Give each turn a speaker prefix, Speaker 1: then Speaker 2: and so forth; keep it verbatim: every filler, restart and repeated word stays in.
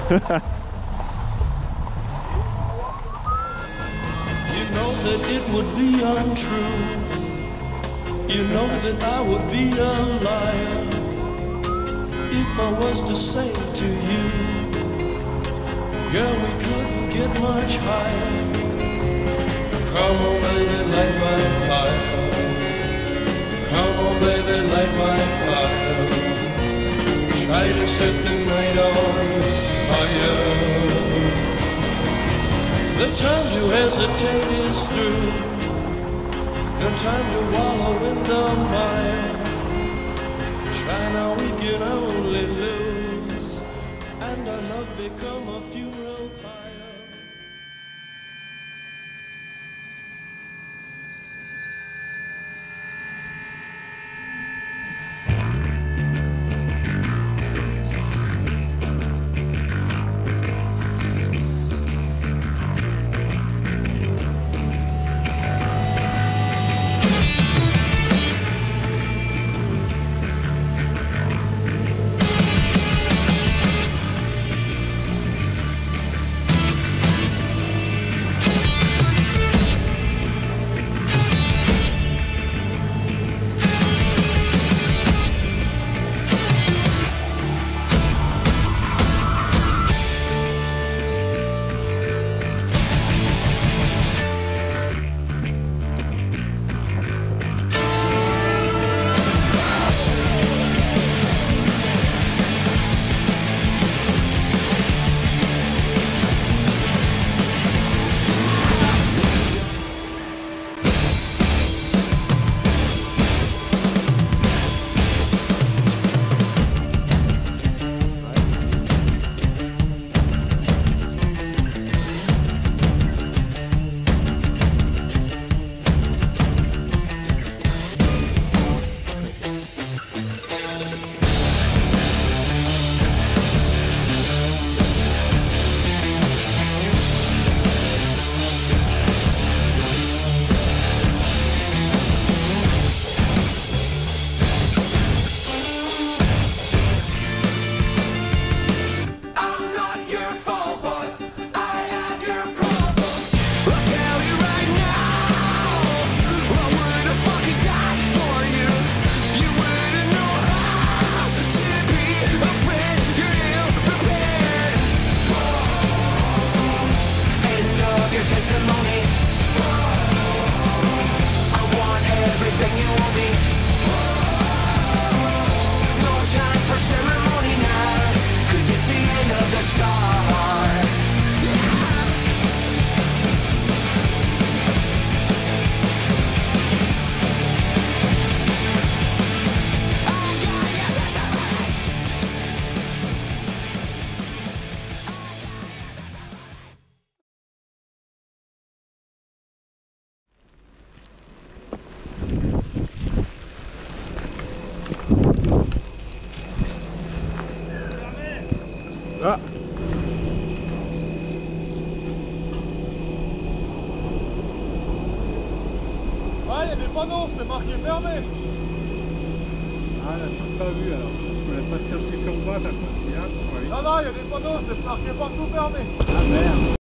Speaker 1: You know that it would be untrue. You know that I would be a liar if I was to say to you, girl, we couldn't get much higher. Come on, baby, light my fire. Come on, baby, light my fire. Try to set the night on fire. The time to hesitate is through. No time to wallow in the mire. Try now, we can only lose, and our love become a funeral pyre.
Speaker 2: Testimony. I want everything you owe me. No time for ceremony now, 'cause it's the end of the start.
Speaker 3: Ah.
Speaker 4: Ah, il y a des panneaux, c'est marqué fermé.
Speaker 3: Ah, là, je n'ai pas vu alors. Je voulais passer un truc en bas, t'as pas signal.
Speaker 4: Non, non, il y a des panneaux, c'est marqué partout fermé.
Speaker 3: Ah merde.